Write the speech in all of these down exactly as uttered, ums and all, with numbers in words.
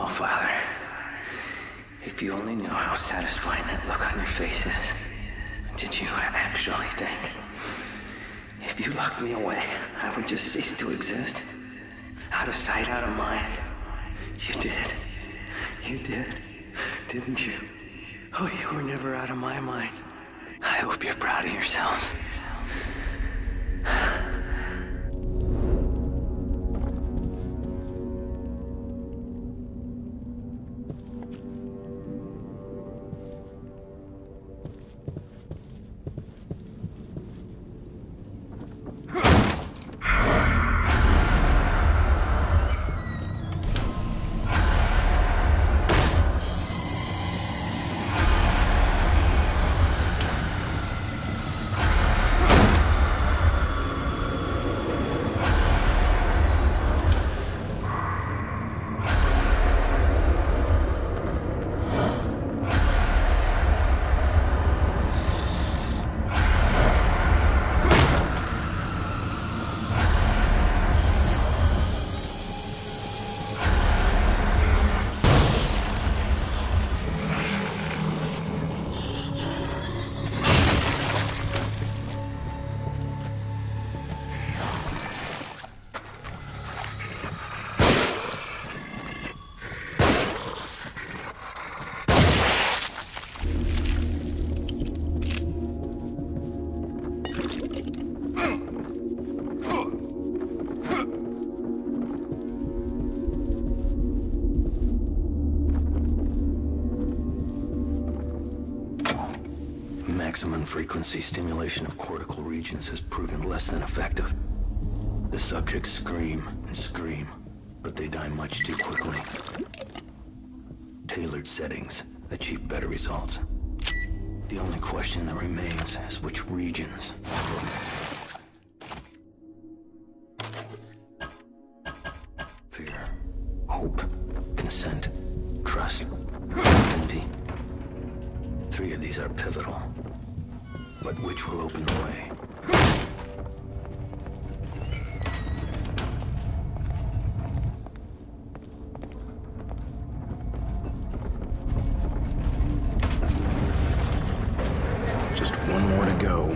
Father. If you only knew how satisfying that look on your face is. Did you actually think if you locked me away, I would just cease to exist? Out of sight, out of mind. You did. You did. Didn't you? Oh, you were never out of my mind. I hope you're proud of yourselves. Maximum frequency stimulation of cortical regions has proven less than effective. The subjects scream and scream, but they die much too quickly. Tailored settings achieve better results. The only question that remains is which regions. Fear, hope, consent, trust, envy. Three of these are pivotal. But which will open the way? Just one more to go.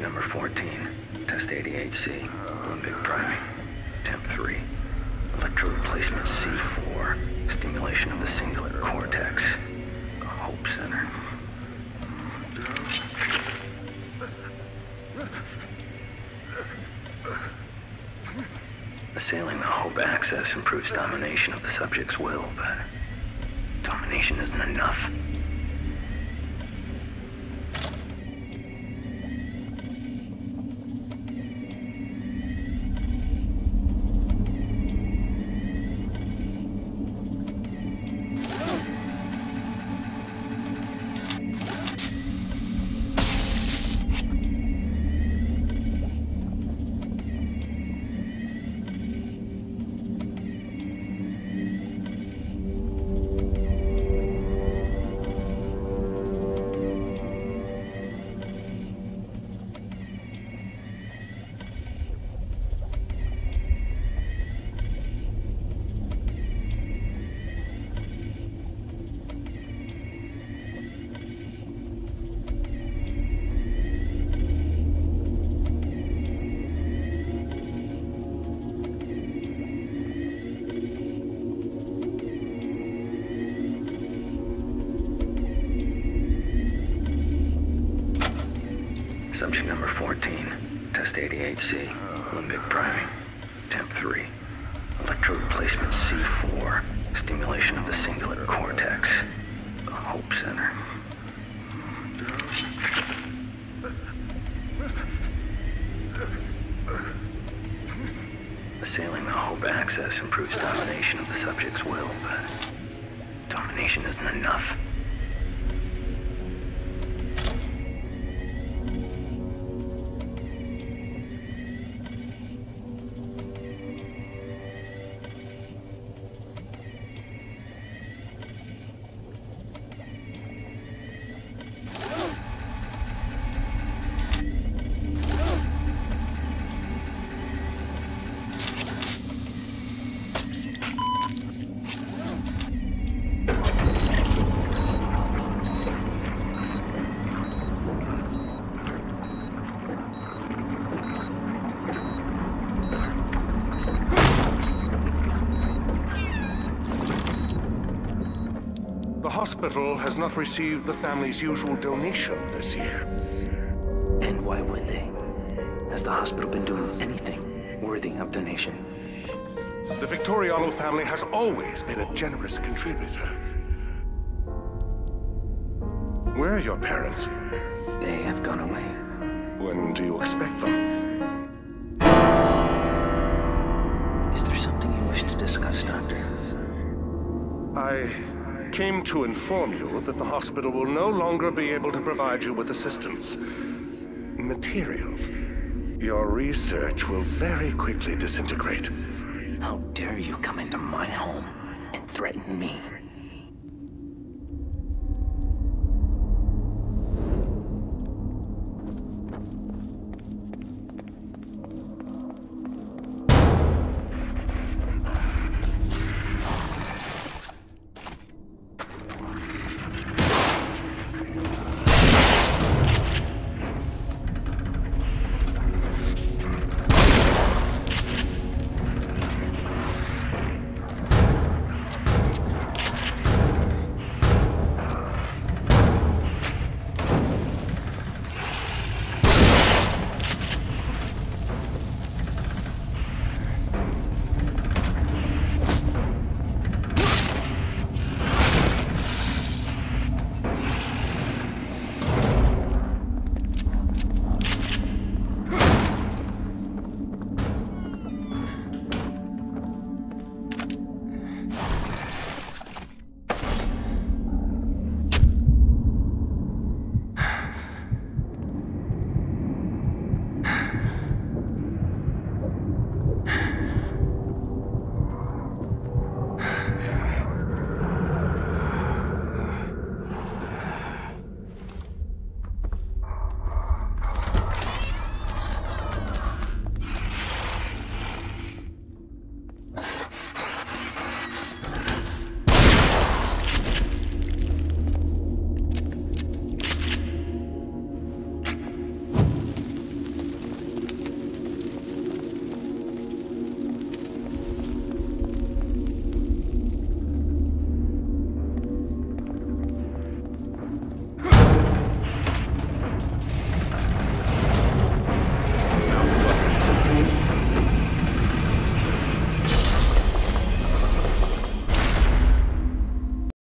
number fourteen, test eighty-eight C, limbic priming, temp three, electrode placement C four, stimulation of the cingulate cortex, Hope Center. Assailing the Hope axis improves domination of the subject's will, but domination isn't enough. Subject number fourteen, test eighty-eight C, limbic priming, temp three, electrode placement C four, stimulation of the cingulate cortex, Hope Center. Assailing the Hope axis improves domination of the subject's will, but domination isn't enough. The hospital has not received the family's usual donation this year. And why would they? Has the hospital been doing anything worthy of donation? The Victoriano family has always been a generous contributor. Where are your parents? They have gone away. When do you expect them? Is there something you wish to discuss, Doctor? I came to inform you that the hospital will no longer be able to provide you with assistance. Materials. Your research will very quickly disintegrate. How dare you come into my home and threaten me?